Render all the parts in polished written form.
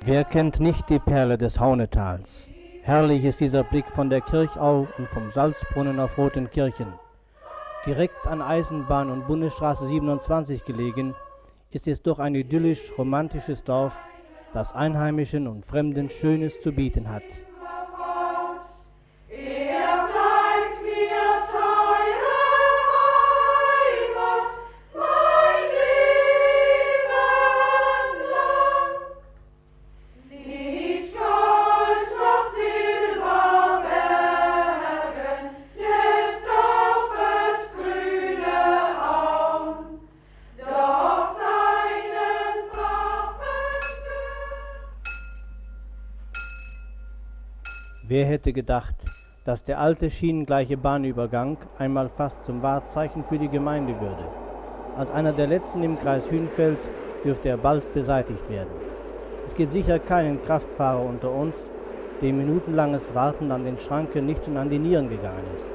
Wer kennt nicht die Perle des Haunetals? Herrlich ist dieser Blick von der Kirchau und vom Salzbrunnen auf Rothenkirchen. Direkt an Eisenbahn und Bundesstraße 27 gelegen, ist es doch ein idyllisch-romantisches Dorf, das Einheimischen und Fremden Schönes zu bieten hat. Wer hätte gedacht, dass der alte schienengleiche Bahnübergang einmal fast zum Wahrzeichen für die Gemeinde würde. Als einer der letzten im Kreis Hünfeld dürfte er bald beseitigt werden. Es gibt sicher keinen Kraftfahrer unter uns, dem minutenlanges Warten an den Schranken nicht schon an die Nieren gegangen ist.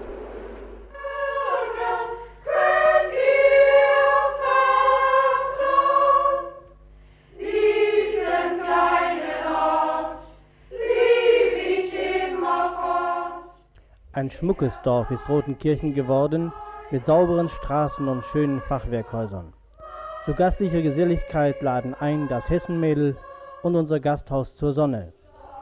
Ein schmuckes Dorf ist Rothenkirchen geworden, mit sauberen Straßen und schönen Fachwerkhäusern. Zu gastlicher Geselligkeit laden ein das Hessenmädel und unser Gasthaus zur Sonne.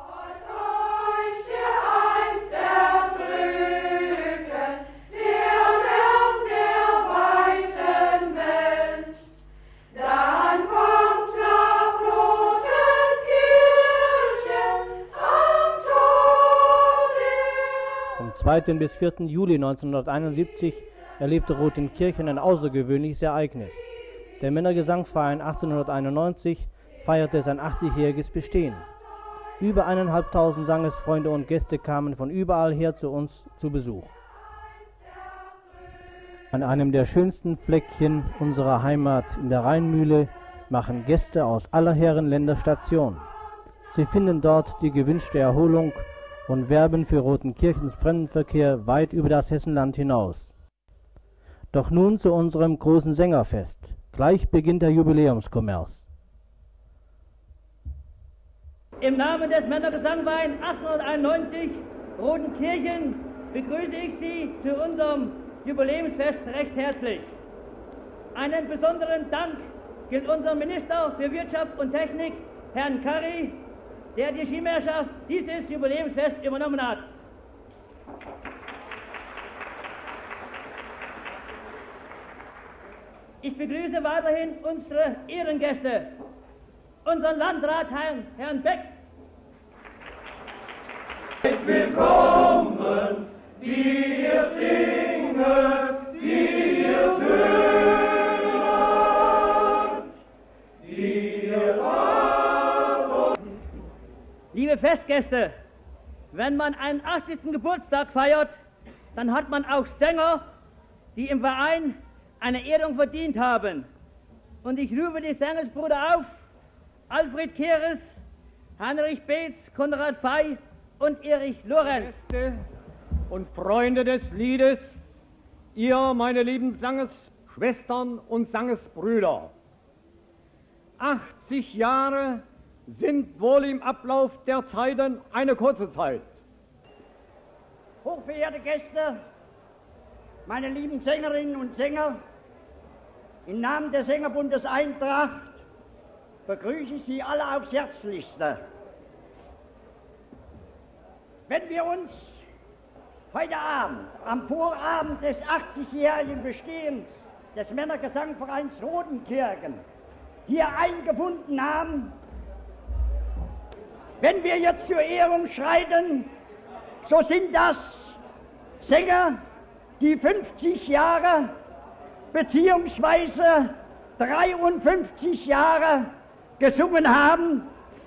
Vom 2. bis 4. Juli 1971 erlebte Rothenkirchen ein außergewöhnliches Ereignis. Der Männergesangsverein 1891 feierte sein 80-jähriges Bestehen. Über 1.500 Sangesfreunde und Gäste kamen von überall her zu uns zu Besuch. An einem der schönsten Fleckchen unserer Heimat in der Rheinmühle machen Gäste aus aller Herren Länder Station. Sie finden dort die gewünschte Erholung und werben für Rothenkirchens Fremdenverkehr weit über das Hessenland hinaus. Doch nun zu unserem großen Sängerfest. Gleich beginnt der Jubiläumskommers. Im Namen des Männergesangvereins 1891 Rothenkirchen begrüße ich Sie zu unserem Jubiläumsfest recht herzlich. Einen besonderen Dank gilt unserem Minister für Wirtschaft und Technik, Herrn Curry, der die Schirmherrschaft dieses Jubiläumsfest übernommen hat. Ich begrüße weiterhin unsere Ehrengäste, unseren Landrat Herrn Beck. Willkommen, die ihr singet, die ihr hört, die ihr fahrt. Liebe Festgäste, wenn man einen 80. Geburtstag feiert, dann hat man auch Sänger, die im Verein eine Ehrung verdient haben. Und ich rufe die Sängersbrüder auf: Alfred Kehres, Heinrich Beetz, Konrad Fey und Erich Lorenz. Gäste und Freunde des Liedes, ihr, meine lieben Sangesschwestern und Sangesbrüder. 80 Jahre sind wohl im Ablauf der Zeiten eine kurze Zeit. Hochverehrte Gäste, meine lieben Sängerinnen und Sänger, im Namen des Sängerbundes Eintracht begrüße ich Sie alle aufs Herzlichste. Wenn wir uns heute Abend, am Vorabend des 80-jährigen Bestehens des Männergesangvereins Rothenkirchen hier eingefunden haben, wenn wir jetzt zur Ehrung schreiten, so sind das Sänger, die 50 Jahre beziehungsweise 53 Jahre gesungen haben.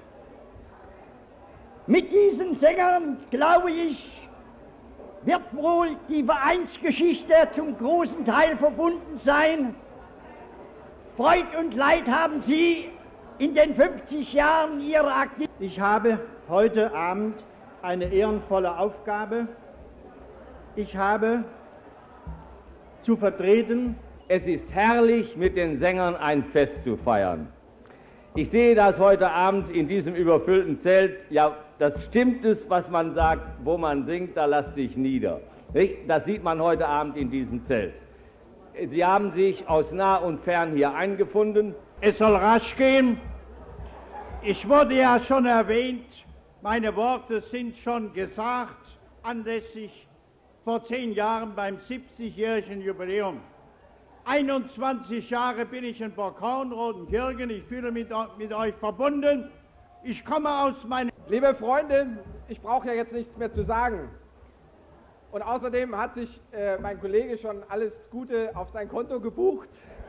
Mit diesen Sängern, glaube ich, wird wohl die Vereinsgeschichte zum großen Teil verbunden sein. Freud und Leid haben Sie in den 50 Jahren Ihrer Aktivität. Ich habe heute Abend eine ehrenvolle Aufgabe. Ich habe zu vertreten. Es ist herrlich, mit den Sängern ein Fest zu feiern. Ich sehe das heute Abend in diesem überfüllten Zelt. Ja, das stimmt es, was man sagt, wo man singt, da lass dich nieder. Nicht? Das sieht man heute Abend in diesem Zelt. Sie haben sich aus nah und fern hier eingefunden. Es soll rasch gehen. Ich wurde ja schon erwähnt, meine Worte sind schon gesagt, anlässlich vor 10 Jahren beim 70-jährigen Jubiläum. 21 Jahre bin ich in Borghaun, Rodenkirchen, ich fühle mich mit euch verbunden. Ich komme aus meinem... Liebe Freunde, ich brauche ja jetzt nichts mehr zu sagen. Und außerdem hat sich mein Kollege schon alles Gute auf sein Konto gebucht.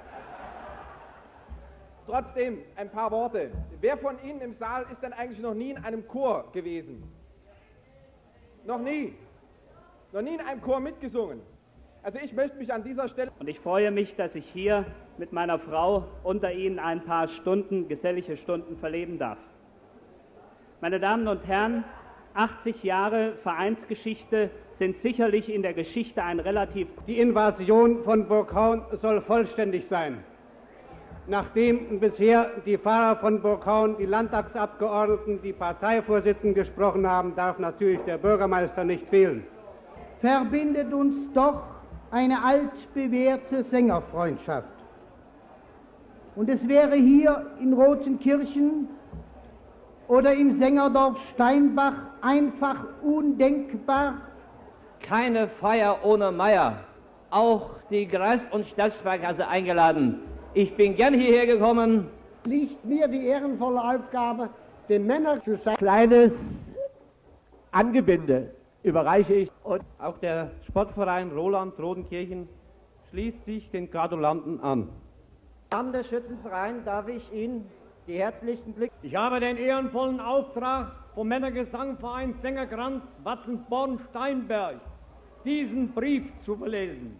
Trotzdem ein paar Worte. Wer von Ihnen im Saal ist denn eigentlich noch nie in einem Chor gewesen? Noch nie? Noch nie in einem Chor mitgesungen? Also ich möchte mich an dieser Stelle... Und ich freue mich, dass ich hier mit meiner Frau unter Ihnen ein paar Stunden, gesellige Stunden verleben darf. Meine Damen und Herren, 80 Jahre Vereinsgeschichte sind sicherlich in der Geschichte ein relativ... Die Invasion von Borghaun soll vollständig sein. Nachdem bisher die Pfarrer von Borghaun, die Landtagsabgeordneten, die Parteivorsitzenden gesprochen haben, darf natürlich der Bürgermeister nicht fehlen. Verbindet uns doch eine altbewährte Sängerfreundschaft. Und es wäre hier in Rothenkirchen oder im Sängerdorf Steinbach einfach undenkbar. Keine Feier ohne Meier. Auch die Kreis- und Stadtsparkasse eingeladen. Ich bin gern hierher gekommen. Liegt mir die ehrenvolle Aufgabe, den Männern zu sagen. Kleines Angebinde überreiche ich. Und auch der Sportverein Roland Rodenkirchen schließt sich den Gratulanten an. Im Namen des Schützenvereins darf ich Ihnen die herzlichsten Glückwünsche. Ich habe den ehrenvollen Auftrag vom Männergesangverein Sängerkranz Watzenborn-Steinberg, diesen Brief zu verlesen.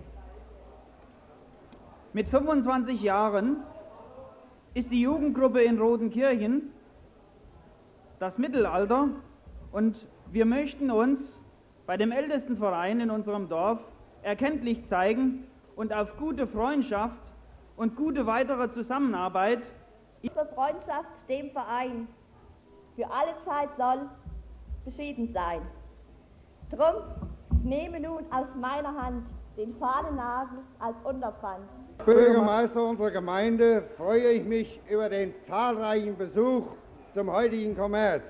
Mit 25 Jahren ist die Jugendgruppe in Rodenkirchen das Mittelalter und wir möchten uns bei dem ältesten Verein in unserem Dorf erkenntlich zeigen und auf gute Freundschaft und gute weitere Zusammenarbeit. Unsere Freundschaft dem Verein für alle Zeit soll beschieden sein. Drum nehme nun aus meiner Hand den Fahnennagel als Unterpfand. Bürgermeister unserer Gemeinde, freue ich mich über den zahlreichen Besuch zum heutigen Kommerz.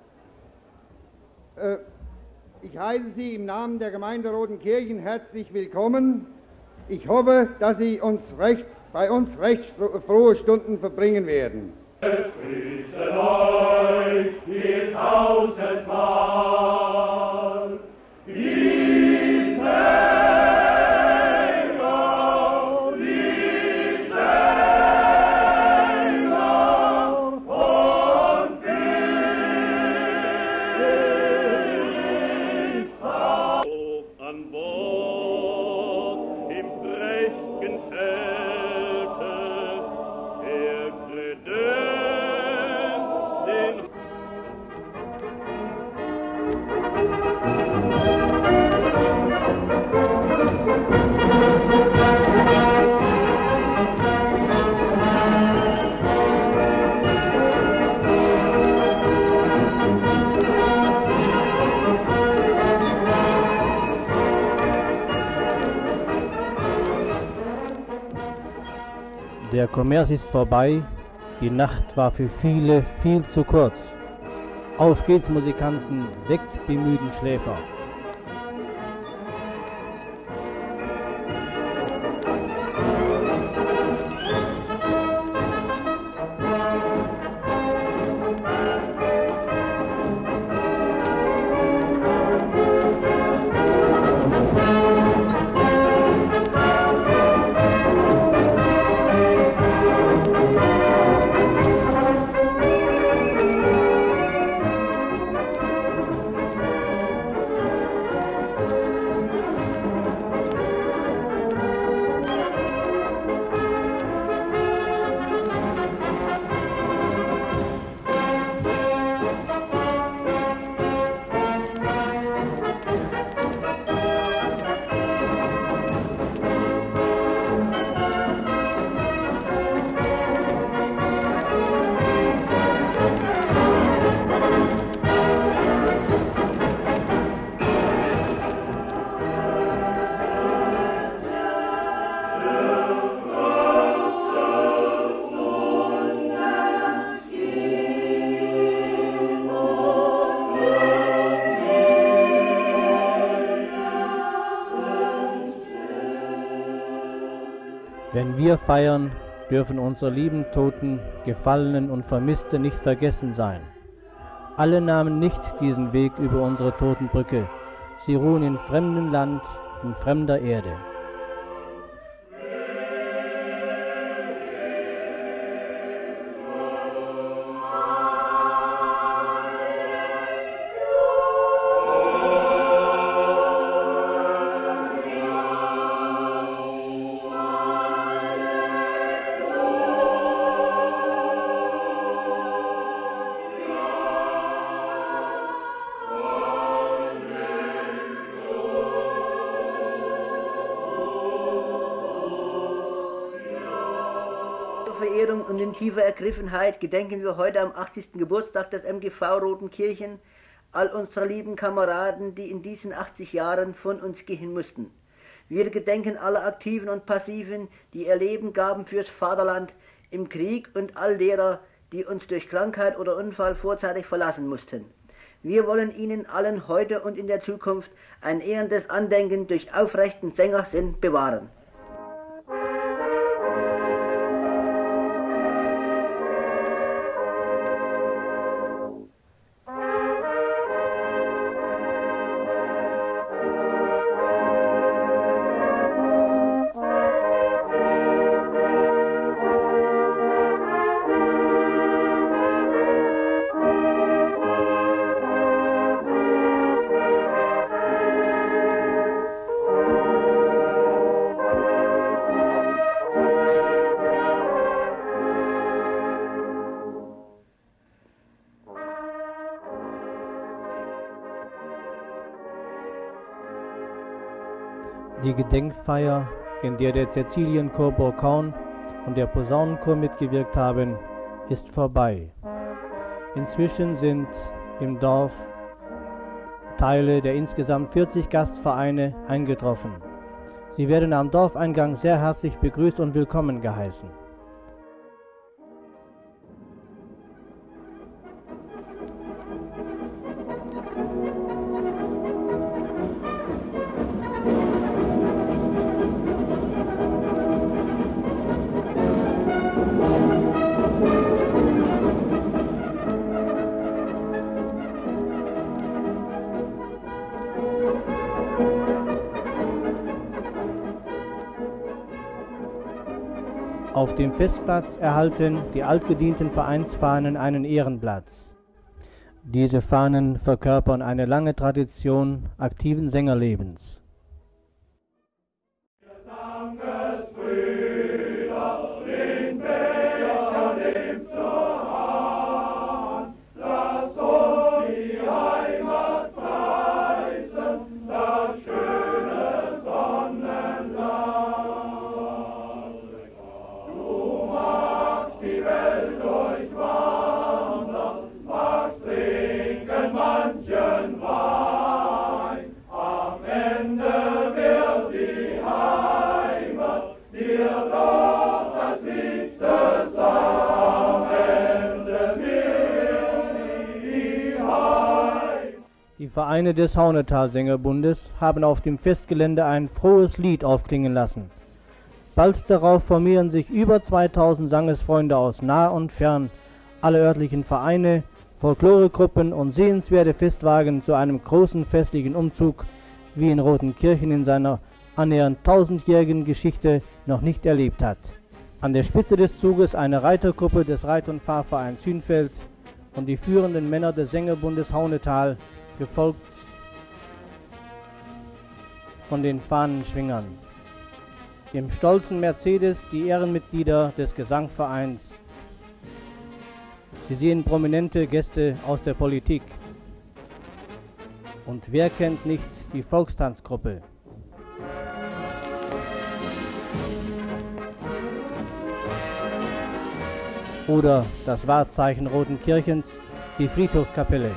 Ich heiße Sie im Namen der Gemeinde Rodenkirchen herzlich willkommen. Ich hoffe, dass Sie bei uns recht frohe Stunden verbringen werden. Es grüßen euch die tausendmal, die Sänger, die Sänger von Königshaus. An Bord im prächtigen Zelte, der Kredenz den Der Kommerz ist vorbei, die Nacht war für viele viel zu kurz. Auf geht's, Musikanten, weckt die müden Schläfer. Wenn wir feiern, dürfen unsere lieben Toten, Gefallenen und Vermisste nicht vergessen sein. Alle nahmen nicht diesen Weg über unsere Totenbrücke. Sie ruhen in fremdem Land, in fremder Erde. Verehrung und in tiefer Ergriffenheit gedenken wir heute am 80. Geburtstag des MGV Rodenkirchen all unserer lieben Kameraden, die in diesen 80 Jahren von uns gehen mussten. Wir gedenken aller Aktiven und Passiven, die ihr Leben gaben fürs Vaterland im Krieg und all derer, die uns durch Krankheit oder Unfall vorzeitig verlassen mussten. Wir wollen ihnen allen heute und in der Zukunft ein ehrendes Andenken durch aufrechten Sängersinn bewahren. Die Gedenkfeier, in der der Cäcilienchor Burghaun und der Posaunenchor mitgewirkt haben, ist vorbei. Inzwischen sind im Dorf Teile der insgesamt 40 Gastvereine eingetroffen. Sie werden am Dorfeingang sehr herzlich begrüßt und willkommen geheißen. Auf dem Festplatz erhalten die altgedienten Vereinsfahnen einen Ehrenplatz. Diese Fahnen verkörpern eine lange Tradition aktiven Sängerlebens. Die Vereine des Haunetal-Sängerbundes haben auf dem Festgelände ein frohes Lied aufklingen lassen. Bald darauf formieren sich über 2000 Sangesfreunde aus nah und fern, alle örtlichen Vereine, Folkloregruppen und sehenswerte Festwagen zu einem großen festlichen Umzug, wie in Rodenkirchen in seiner annähernd 1000-jährigen Geschichte noch nicht erlebt hat. An der Spitze des Zuges eine Reitergruppe des Reit- und Fahrvereins Hünfeld und die führenden Männer des Sängerbundes Haunetal, gefolgt von den Fahnenschwingern. Im stolzen Mercedes die Ehrenmitglieder des Gesangvereins. Sie sehen prominente Gäste aus der Politik. Und wer kennt nicht die Volkstanzgruppe? Oder das Wahrzeichen Rodenkirchens, die Friedhofskapelle.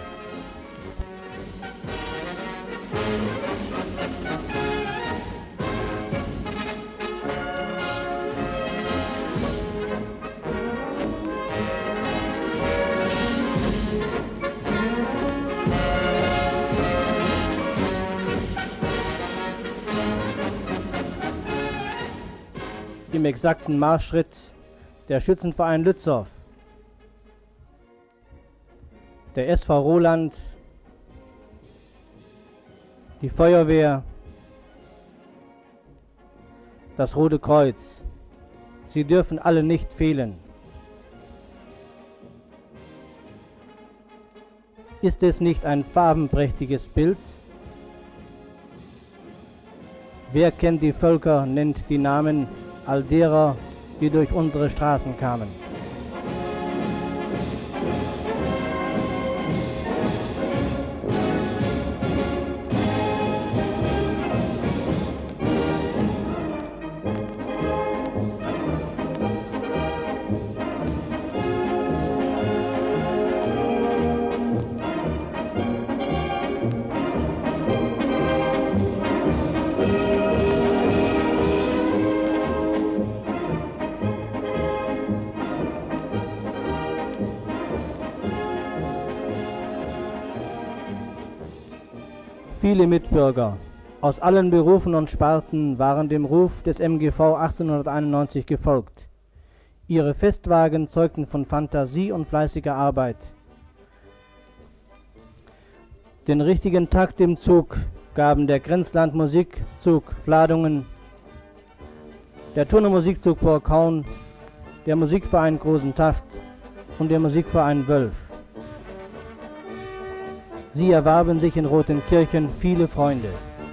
im exakten Marschschritt der Schützenverein Lützow, der SV Roland, die Feuerwehr, das Rote Kreuz. Sie dürfen alle nicht fehlen. Ist es nicht ein farbenprächtiges Bild? Wer kennt die Völker, nennt die Namen all derer, die durch unsere Straßen kamen. Viele Mitbürger aus allen Berufen und Sparten waren dem Ruf des MGV 1891 gefolgt. Ihre Festwagen zeugten von Fantasie und fleißiger Arbeit. Den richtigen Takt im Zug gaben der Grenzland Musikzug Fladungen, der Turner Musikzug Burgkaun, der Musikverein Grosentaft und der Musikverein Wölf. Sie erwarben sich in Rothenkirchen viele Freunde.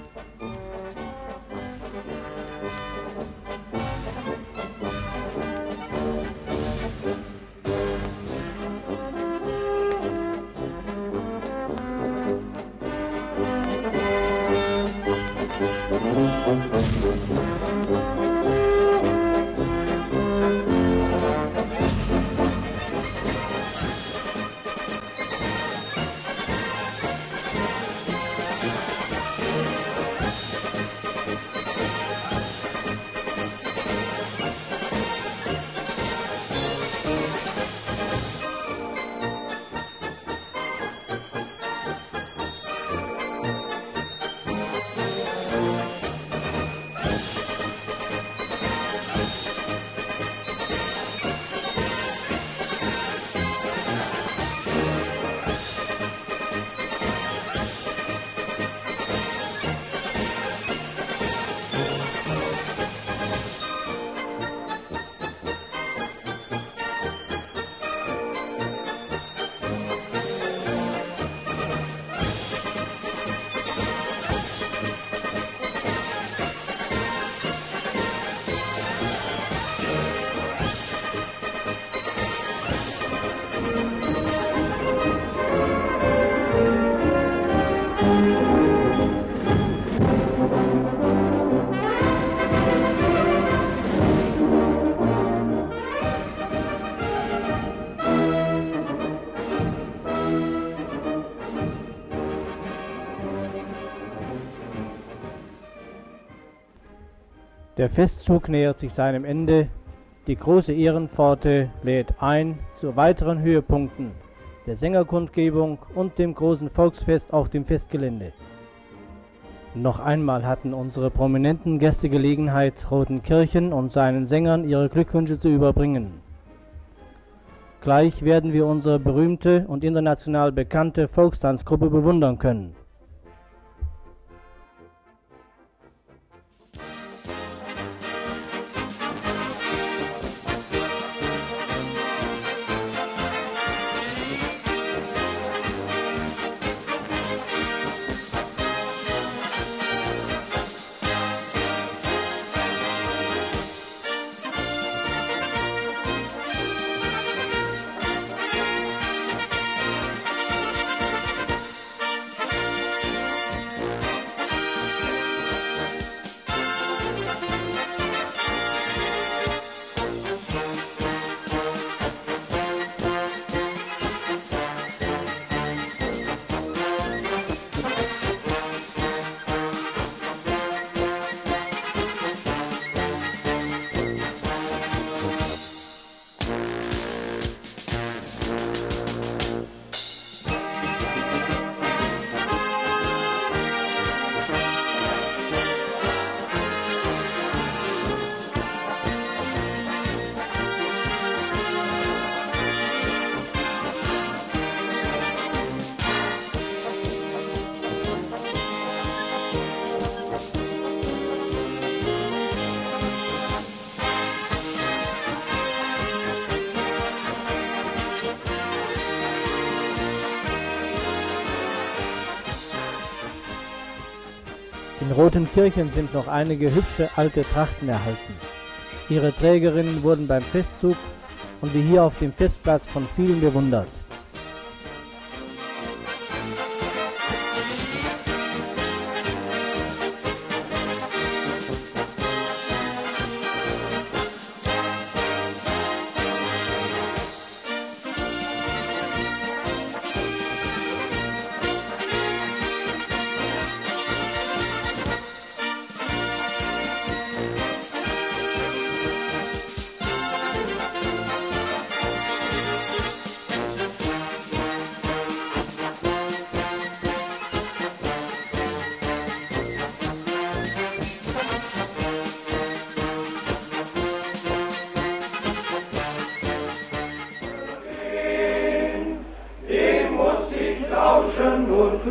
Der Festzug nähert sich seinem Ende. Die große Ehrenpforte lädt ein zu weiteren Höhepunkten der Sängerkundgebung und dem großen Volksfest auf dem Festgelände. Noch einmal hatten unsere prominenten Gäste Gelegenheit, Rothenkirchen und seinen Sängern ihre Glückwünsche zu überbringen. Gleich werden wir unsere berühmte und international bekannte Volkstanzgruppe bewundern können. Rotenkirchen sind noch einige hübsche alte Trachten erhalten. Ihre Trägerinnen wurden beim Festzug und wie hier auf dem Festplatz von vielen bewundert. Und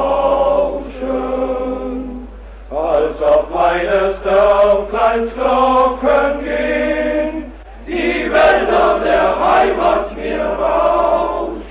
lauschen, als auf meines Dörfleins Glocken gehen, die Wälder der Heimat mir rauschen,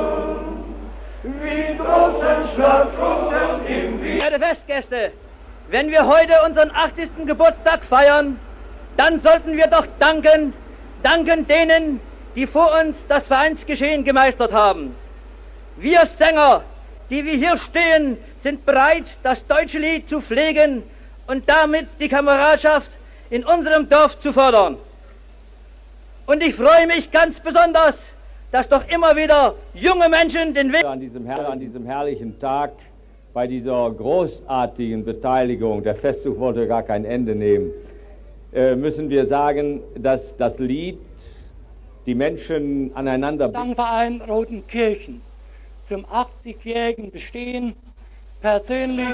wie draußen Schlagrunden im Wind. Verehrte Festgäste, wenn wir heute unseren 80. Geburtstag feiern, dann sollten wir doch danken denen, die vor uns das Vereinsgeschehen gemeistert haben. Wir Sänger, die wir hier stehen, sind bereit, das deutsche Lied zu pflegen und damit die Kameradschaft in unserem Dorf zu fördern. Und ich freue mich ganz besonders, dass doch immer wieder junge Menschen den Weg... An diesem herrlichen Tag, bei dieser großartigen Beteiligung, der Festzug wollte gar kein Ende nehmen, müssen wir sagen, dass das Lied die Menschen aneinander... Gesangverein Rotenkirchen zum 80-jährigen Bestehen persönlich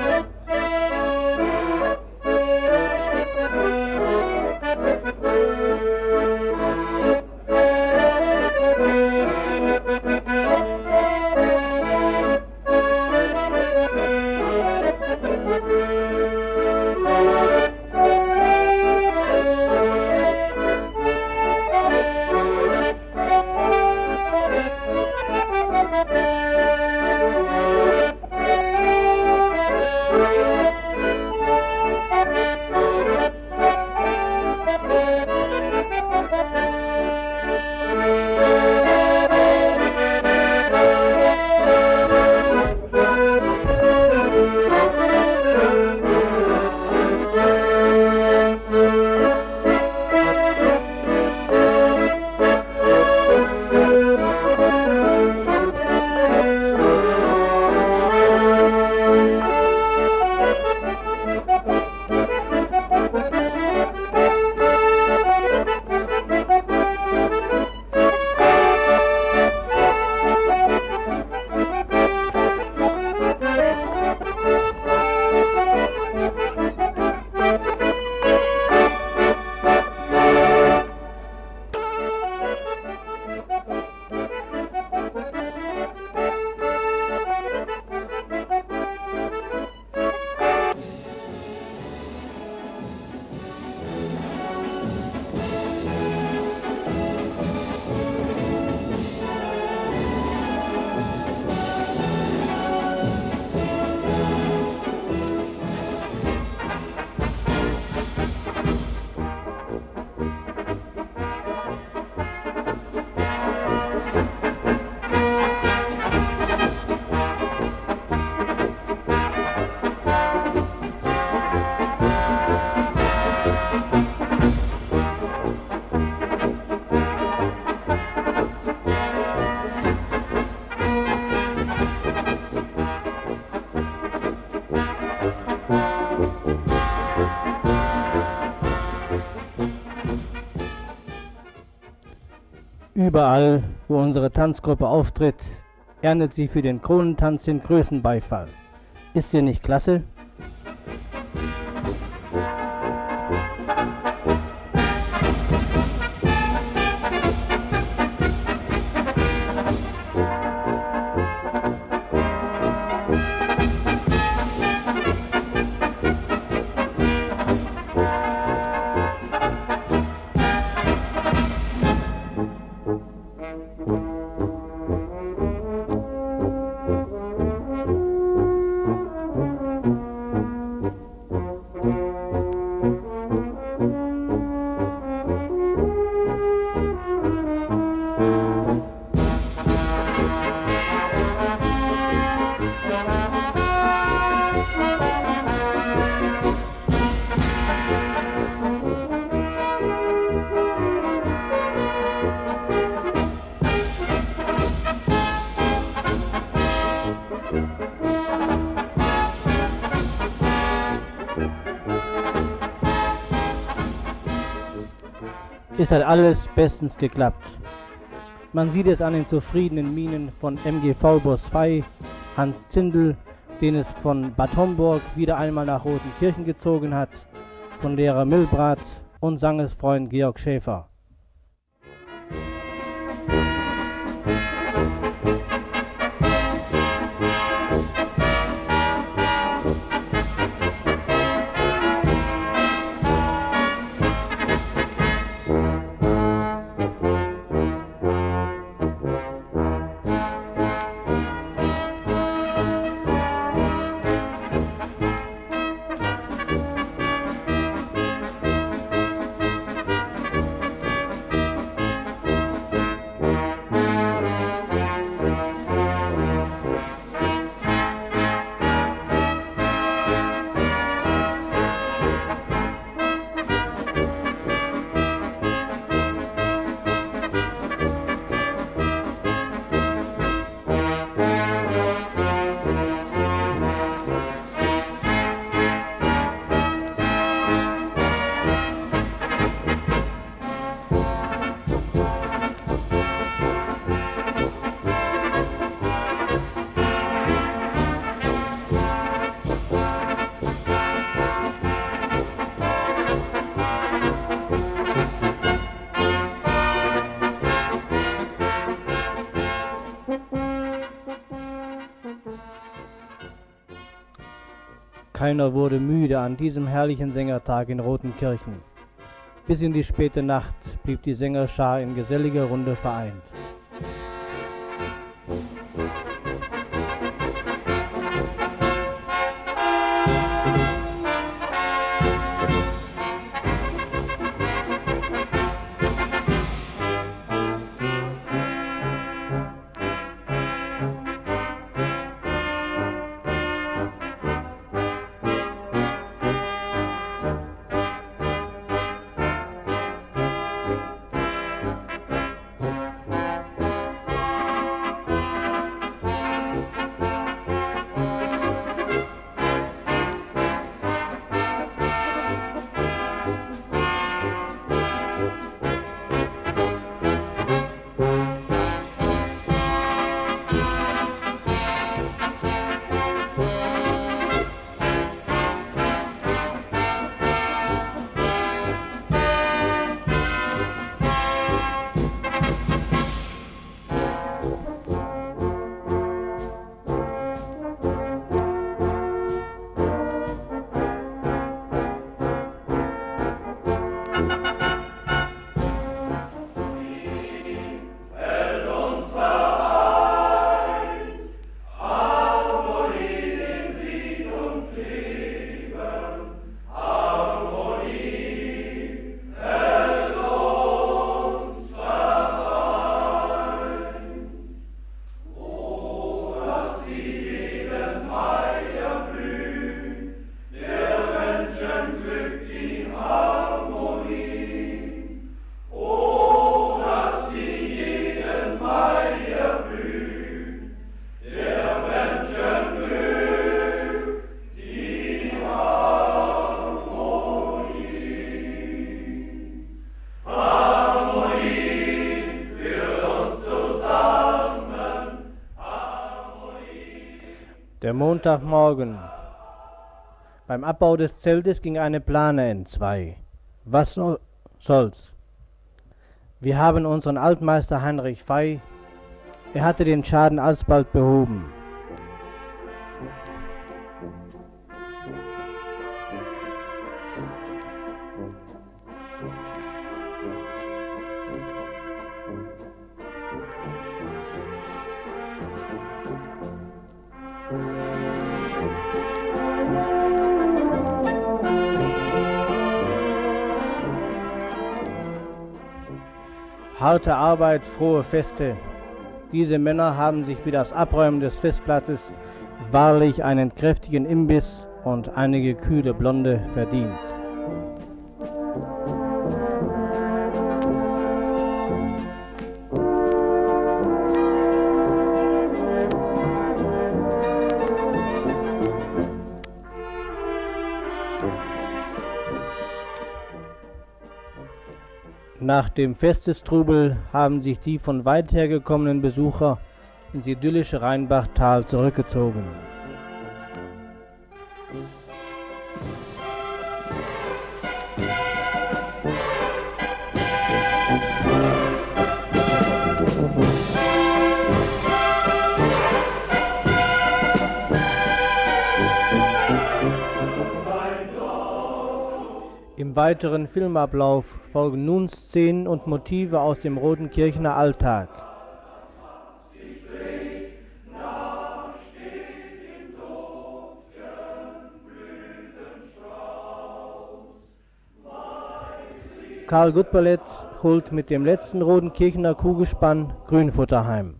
Überall, wo unsere Tanzgruppe auftritt, erntet sie für den Kronentanz den größten Beifall. Ist sie nicht klasse? Es hat alles bestens geklappt. Man sieht es an den zufriedenen Mienen von MGV-Boss Fey, Hans Zindel, den es von Bad Homburg wieder einmal nach Rodenkirchen gezogen hat, von Lehrer Milbrat und Sangesfreund Georg Schäfer. Keiner wurde müde an diesem herrlichen Sängertag in Rodenkirchen. Bis in die späte Nacht blieb die Sängerschar in geselliger Runde vereint. Der Montagmorgen. Beim Abbau des Zeltes ging eine Plane entzwei. Was soll's? Wir haben unseren Altmeister Heinrich Fey. Er hatte den Schaden alsbald behoben. Harte Arbeit, frohe Feste. Diese Männer haben sich für das Abräumen des Festplatzes wahrlich einen kräftigen Imbiss und einige kühle Blonde verdient. Nach dem Festestrubel haben sich die von weit her gekommenen Besucher ins idyllische Rheinbachtal zurückgezogen. Im weiteren Filmablauf folgen nun Szenen und Motive aus dem Rodenkirchener Alltag. Karl Gutberlet holt mit dem letzten Rodenkirchener Kuhgespann Grünfutter heim.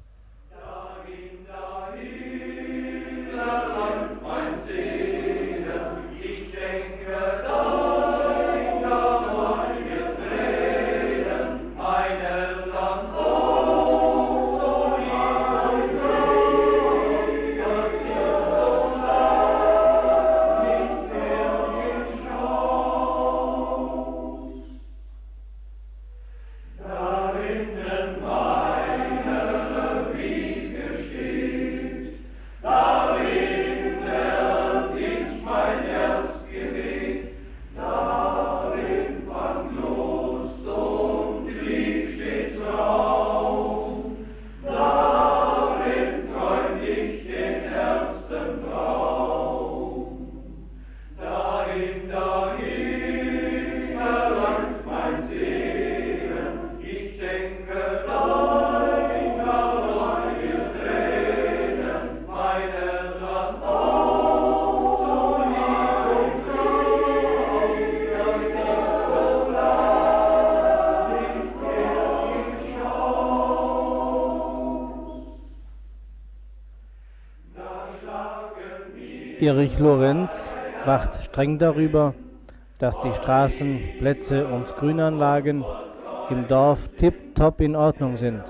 Erich Lorenz wacht streng darüber, dass die Straßen, Plätze und Grünanlagen im Dorf tipptopp in Ordnung sind.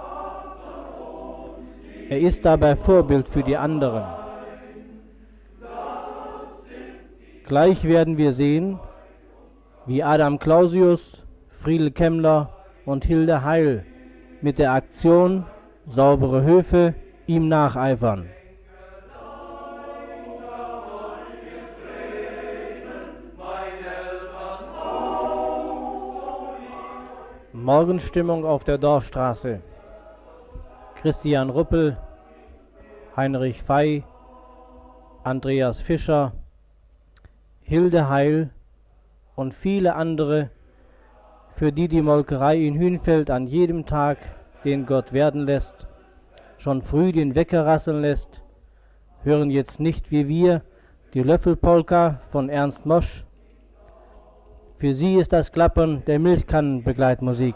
Er ist dabei Vorbild für die anderen. Gleich werden wir sehen, wie Adam Clausius, Friedel Kemmler und Hilde Heil mit der Aktion Saubere Höfe ihm nacheifern. Morgenstimmung auf der Dorfstraße. Christian Ruppel, Heinrich Fey, Andreas Fischer, Hilde Heil und viele andere, für die die Molkerei in Hünfeld an jedem Tag, den Gott werden lässt, schon früh den Wecker rasseln lässt, hören jetzt nicht wie wir die Löffelpolka von Ernst Mosch. Für sie ist das Klappern der Milchkannen Begleitmusik.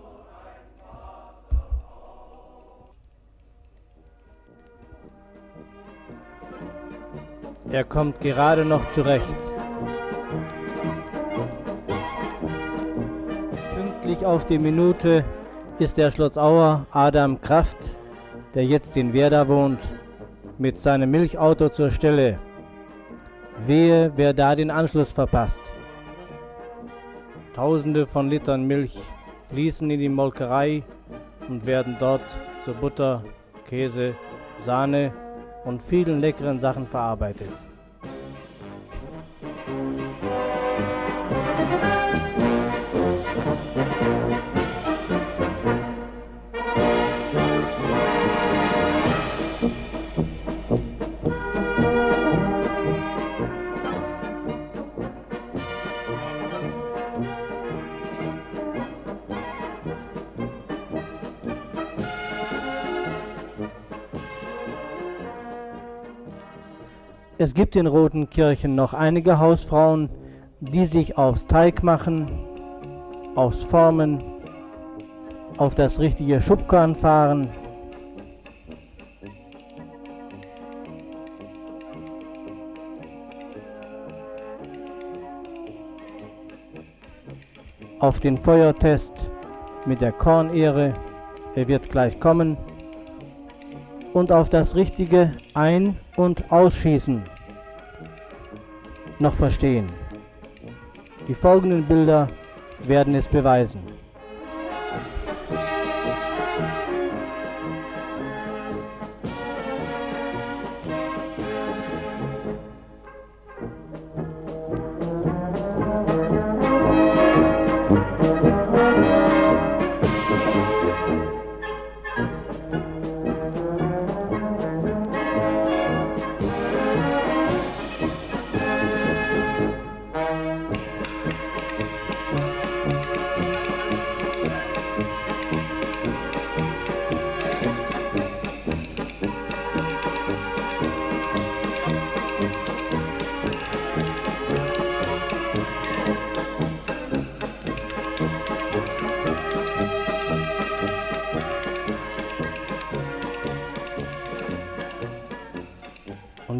Er kommt gerade noch zurecht. Pünktlich auf die Minute ist der Schlotzauer Adam Kraft, der jetzt in Werder wohnt, mit seinem Milchauto zur Stelle. Wehe, wer da den Anschluss verpasst. Tausende von Litern Milch fließen in die Molkerei und werden dort zu Butter, Käse, Sahne und vielen leckeren Sachen verarbeitet. Es gibt in Rodenkirchen noch einige Hausfrauen, die sich aufs Teigmachen, aufs Formen, auf das richtige Schubkarren fahren, auf den Feuertest mit der Kornehre, er wird gleich kommen, und auf das richtige Ein- und Ausschießen noch verstehen. Die folgenden Bilder werden es beweisen.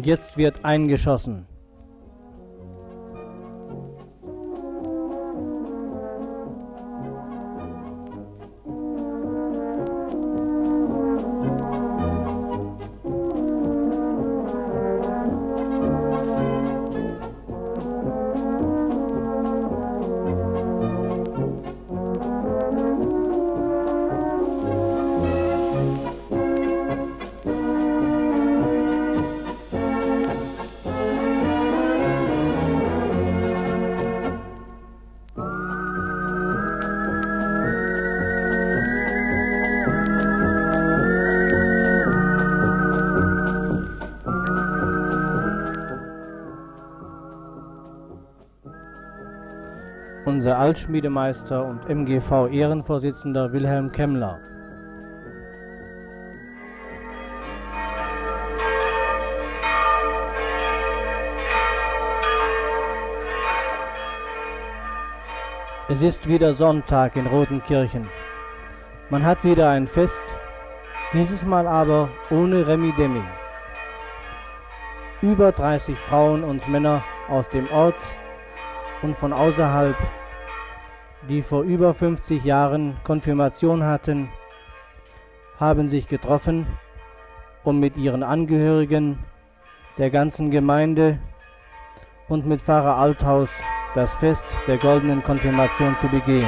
Und jetzt wird eingeschossen. Unser Altschmiedemeister und MGV-Ehrenvorsitzender Wilhelm Kemmler. Es ist wieder Sonntag in Rodenkirchen. Man hat wieder ein Fest, dieses Mal aber ohne Remi-Demi. Über 30 Frauen und Männer aus dem Ort und von außerhalb, die vor über 50 Jahren Konfirmation hatten, haben sich getroffen, um mit ihren Angehörigen, der ganzen Gemeinde und mit Pfarrer Althaus das Fest der goldenen Konfirmation zu begehen.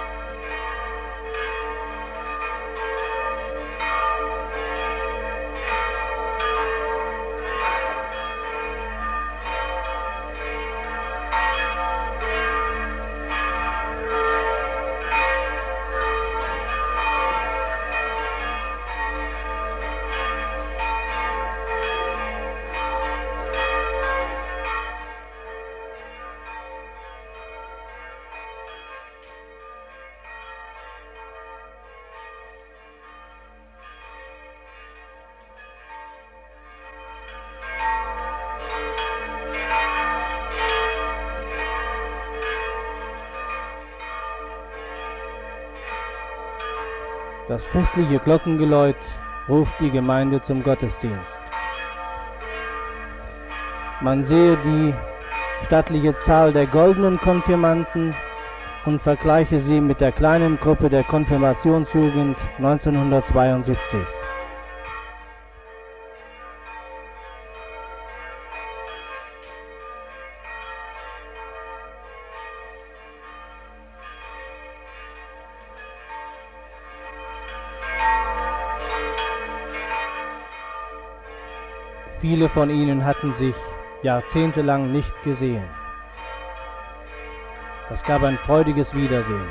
Das festliche Glockengeläut ruft die Gemeinde zum Gottesdienst. Man sehe die stattliche Zahl der goldenen Konfirmanden und vergleiche sie mit der kleinen Gruppe der Konfirmationsjugend 1972. Viele von ihnen hatten sich jahrzehntelang nicht gesehen. Das gab ein freudiges Wiedersehen.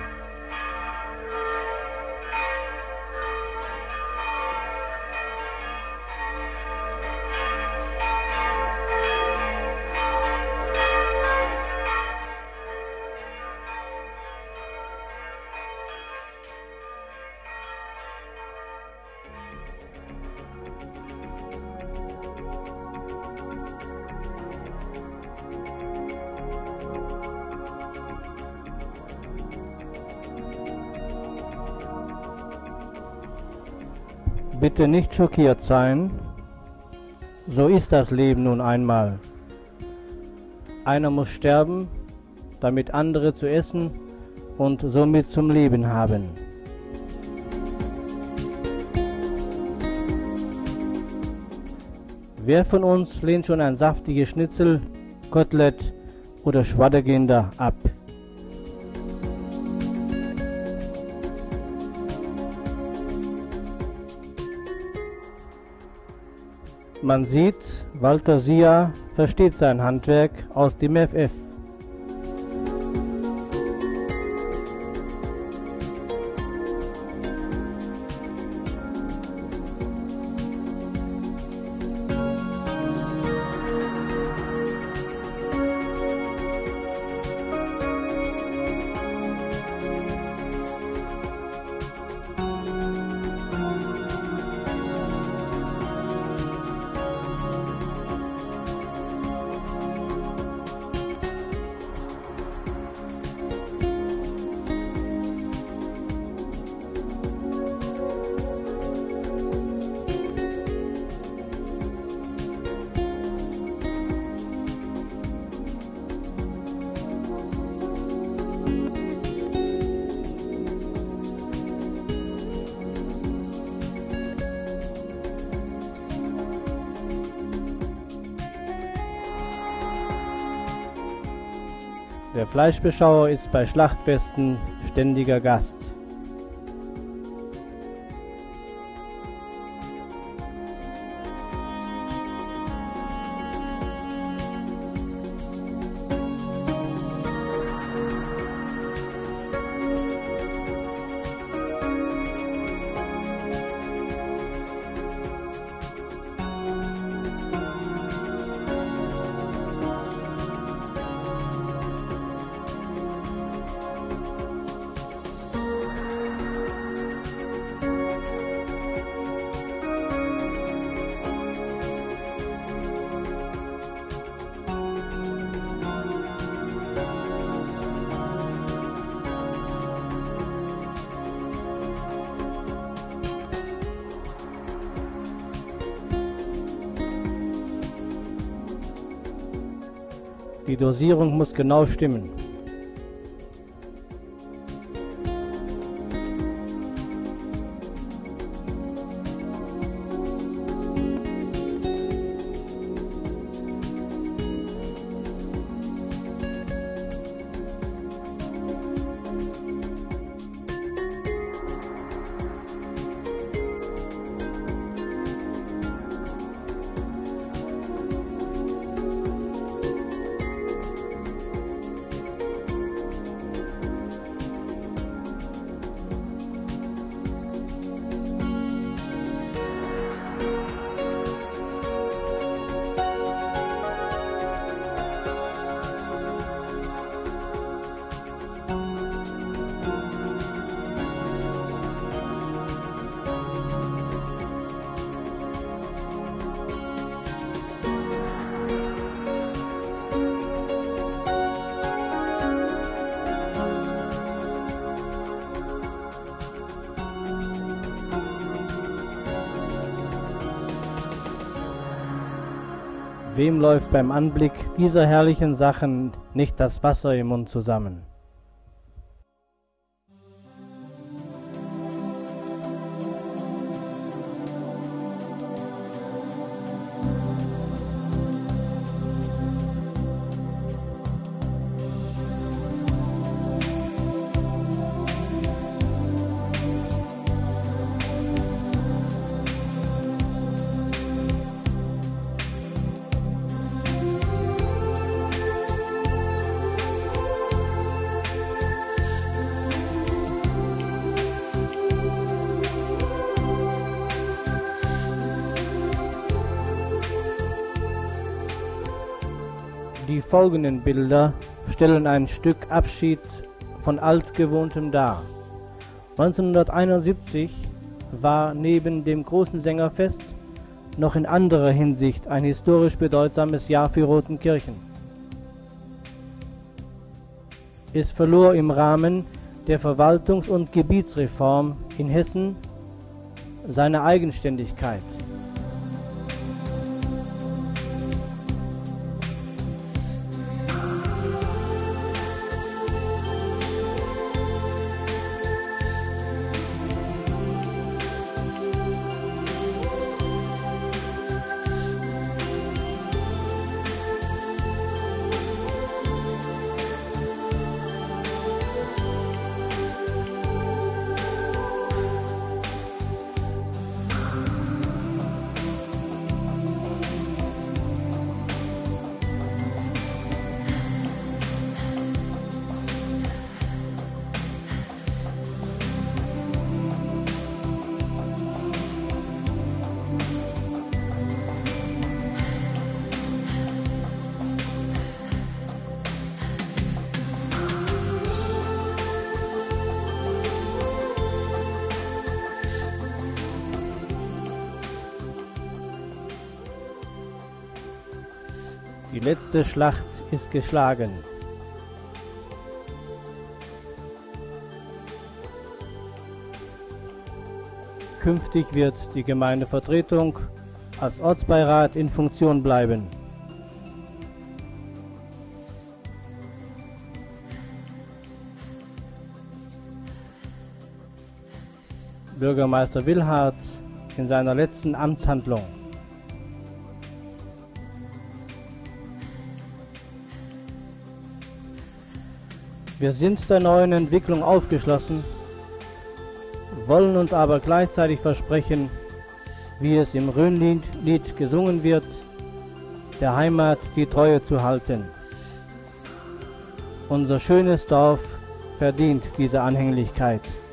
Bitte nicht schockiert sein, so ist das Leben nun einmal. Einer muss sterben, damit andere zu essen und somit zum Leben haben. Wer von uns lehnt schon ein saftiges Schnitzel, Kotelett oder Schwadderginder ab? Man sieht, Walter Sia versteht sein Handwerk aus dem FF. Der Fleischbeschauer ist bei Schlachtfesten ständiger Gast. Die Dosierung muss genau stimmen. Wem läuft beim Anblick dieser herrlichen Sachen nicht das Wasser im Mund zusammen? Die folgenden Bilder stellen ein Stück Abschied von Altgewohntem dar. 1971 war neben dem großen Sängerfest noch in anderer Hinsicht ein historisch bedeutsames Jahr für Rodenkirchen. Es verlor im Rahmen der Verwaltungs- und Gebietsreform in Hessen seine Eigenständigkeit. Die letzte Schlacht ist geschlagen. Künftig wird die Gemeindevertretung als Ortsbeirat in Funktion bleiben. Bürgermeister Willhardt in seiner letzten Amtshandlung. Wir sind der neuen Entwicklung aufgeschlossen, wollen uns aber gleichzeitig versprechen, wie es im Rhönlied gesungen wird, der Heimat die Treue zu halten. Unser schönes Dorf verdient diese Anhänglichkeit.